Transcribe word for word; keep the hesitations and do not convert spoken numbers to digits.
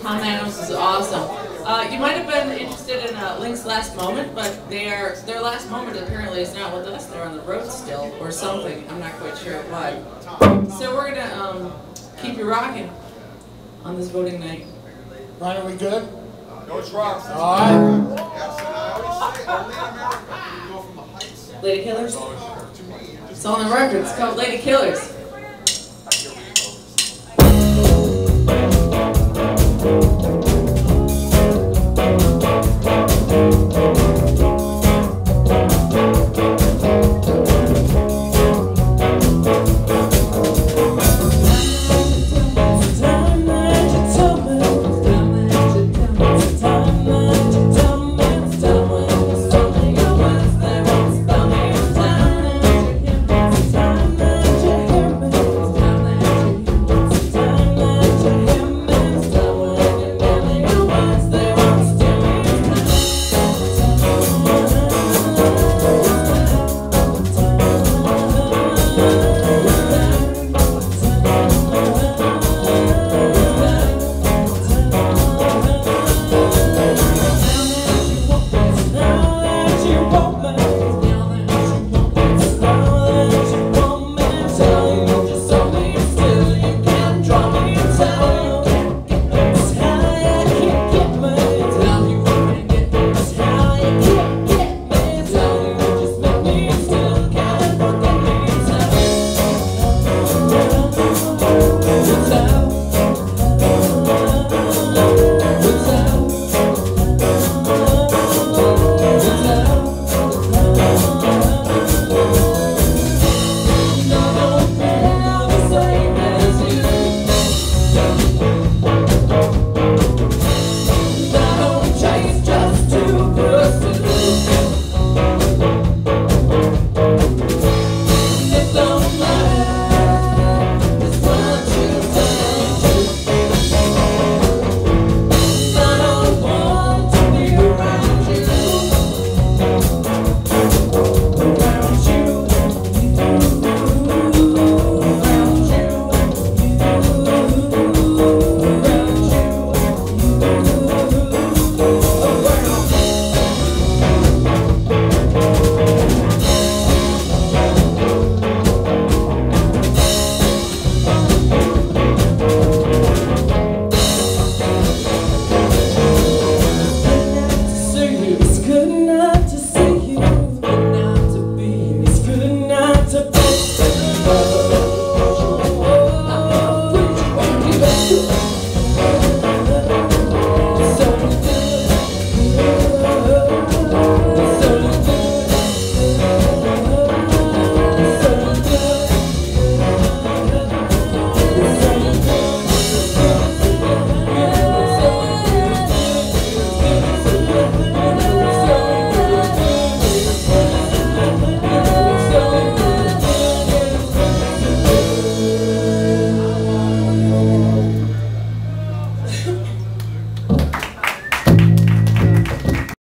Tom Adams is awesome. Uh, you might have been interested in uh, Link's Last Moment, but their their last moment apparently is not with us. They're on the road still, or something. I'm not quite sure what. So we're gonna um, keep you rocking on this voting night. Ryan, are we good? No drops. All right. Yes, and I always say, only in America, you go from the heights. Lady Killers? It's on the record. It's called Lady Killers.